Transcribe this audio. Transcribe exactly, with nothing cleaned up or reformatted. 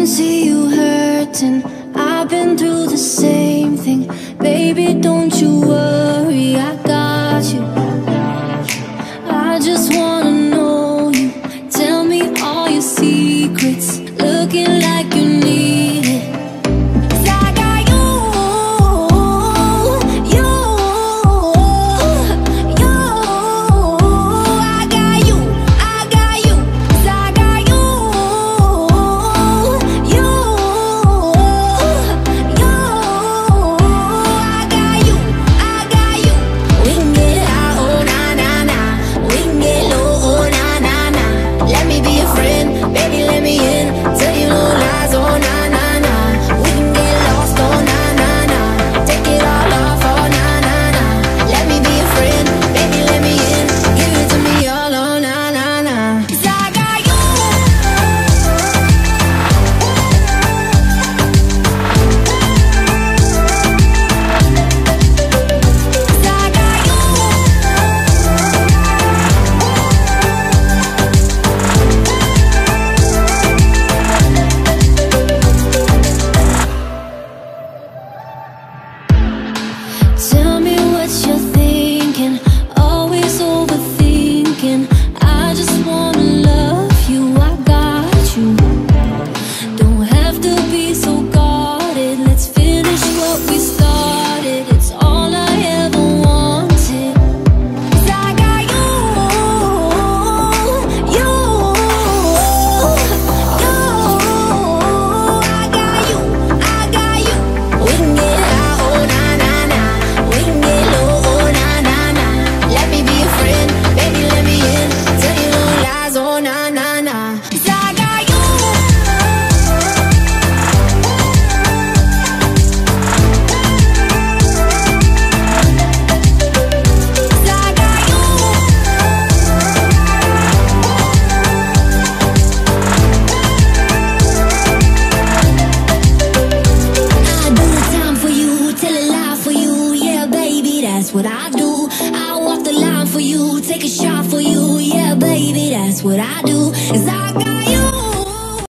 see you hurting. I've been through the same thing. Baby, don't you worry, I got you. I just wanna know you. Tell me all your secrets. Looking like you need it. 'Cause I got you, you, you. I got you, I got you. 'Cause I got you, you, you. I got you, I got you. We can get high, oh na na na. We can get low, oh na na na. Let me be your friend, baby, let me in. Tell you no lies, oh na na na. We can get lost, oh na na na. Take it all off, oh na na na. Let me be your friend, baby, let me in. Give it to me all, oh na na na. 'Cause I got you. 'Cause I got you. Tell me what you're thinking, always overthinking. I just wanna love you, I got you. Don't have to be so guarded, let's finish what we started. It's all I ever wanted. 'Cause I got you, you, you. I got you, I got you. We can get high, oh na na na. We can get low, oh na na na. Let me be your friend, baby, let me in. Tell you no lies, oh na na na. 'Cause I got you. 'Cause I got you. I do the time for you, tell a lie for you, yeah, baby, that's what I do. I walk the line for you, take a shot for you, yeah, baby, that's what I do. 'Cause I got